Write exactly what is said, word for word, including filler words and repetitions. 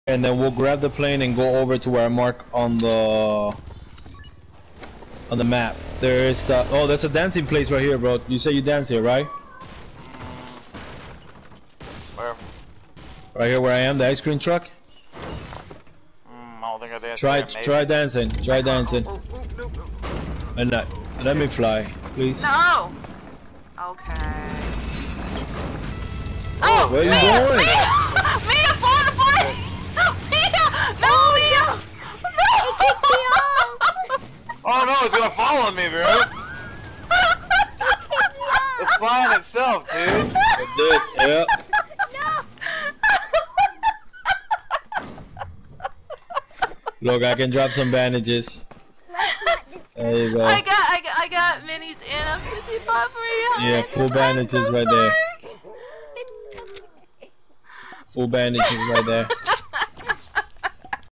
And then we'll grab the plane and go over to where I mark on the on the map. There is uh, oh, there's a dancing place right here, bro. You say you dance here, right? Where? Right here where I am, the ice cream truck. Mm, I don't think I dance Try, there, try dancing. Try dancing. Oh, oh, oh, no, no. And uh, let me fly, please. No. Okay. Oh, where Mia, you going? Mia, Mia, fall the plane. Mia, no, Mia, no. Oh no, it's gonna follow me, bro. It's flying itself, dude. It did, yeah. Look, I can drop some bandages. There you go. I got, I got, I got minis and a fifty pop for you. Yeah, full bandages right there. Full bandages right there.